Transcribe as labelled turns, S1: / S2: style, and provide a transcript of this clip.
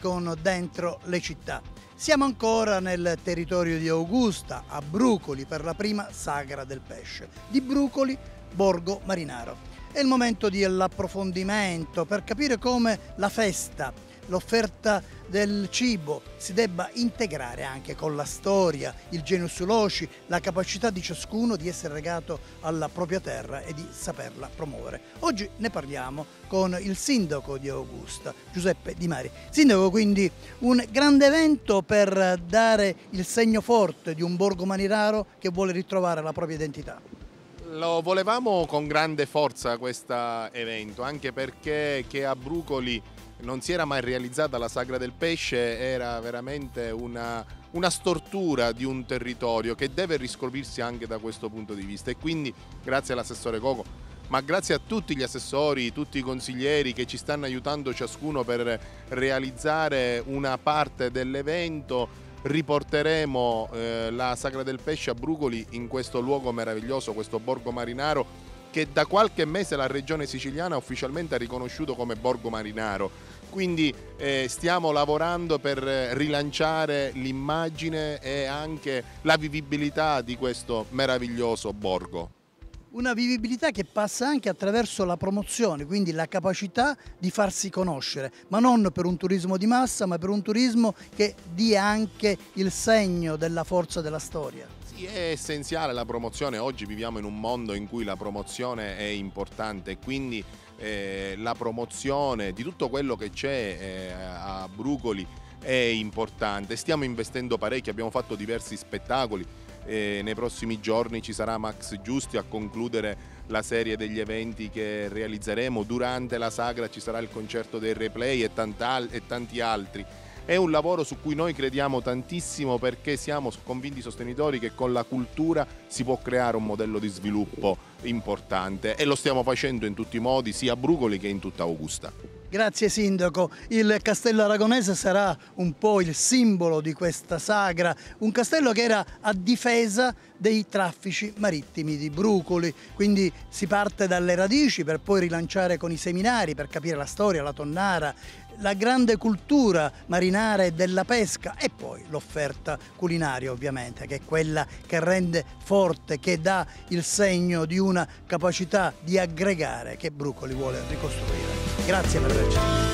S1: con dentro le città. Siamo ancora nel territorio di Augusta, a Brucoli, per la prima sagra del pesce. Di Brucoli, Borgo Marinaro. È il momento dell'approfondimento per capire come la festa, l'offerta del cibo si debba integrare anche con la storia, il genius loci, la capacità di ciascuno di essere legato alla propria terra e di saperla promuovere. Oggi ne parliamo con il sindaco di Augusta, Giuseppe Di Mari. Sindaco, quindi un grande evento per dare il segno forte di un Borgo Marinaro che vuole ritrovare la propria identità.
S2: Lo volevamo con grande forza questo evento, anche perché che a Brucoli non si era mai realizzata la Sagra del Pesce era veramente una stortura di un territorio che deve riscoprirsi anche da questo punto di vista, e quindi grazie all'assessore Coco, ma grazie a tutti gli assessori, tutti i consiglieri che ci stanno aiutando ciascuno per realizzare una parte dell'evento. Riporteremo la Sagra del Pesce a Brucoli, in questo luogo meraviglioso, questo Borgo Marinaro, che da qualche mese la regione siciliana ufficialmente ha riconosciuto come Borgo Marinaro. Quindi stiamo lavorando per rilanciare l'immagine e anche la vivibilità di questo meraviglioso borgo.
S1: Una vivibilità che passa anche attraverso la promozione, quindi la capacità di farsi conoscere, ma non per un turismo di massa, ma per un turismo che dia anche il segno della forza della storia.
S2: Sì, è essenziale la promozione. Oggi viviamo in un mondo in cui la promozione è importante, quindi la promozione di tutto quello che c'è a Brucoli è importante. Stiamo investendo parecchio, abbiamo fatto diversi spettacoli. Nei prossimi giorni ci sarà Max Giusti a concludere la serie degli eventi che realizzeremo. Durante la sagra ci sarà il concerto dei replay e tanti altri. È un lavoro su cui noi crediamo tantissimo, perché siamo convinti sostenitori che con la cultura si può creare un modello di sviluppo importante, e lo stiamo facendo in tutti i modi, sia a Brucoli che in tutta Augusta.
S1: Grazie Sindaco. Il Castello Aragonese sarà un po' il simbolo di questa sagra, un castello che era a difesa dei traffici marittimi di Brucoli, quindi si parte dalle radici per poi rilanciare con i seminari, per capire la storia, la tonnara, la grande cultura marinara e della pesca, e poi l'offerta culinaria ovviamente, che è quella che rende forte, che dà il segno di una capacità di aggregare che Brucoli vuole ricostruire. Grazie per averci.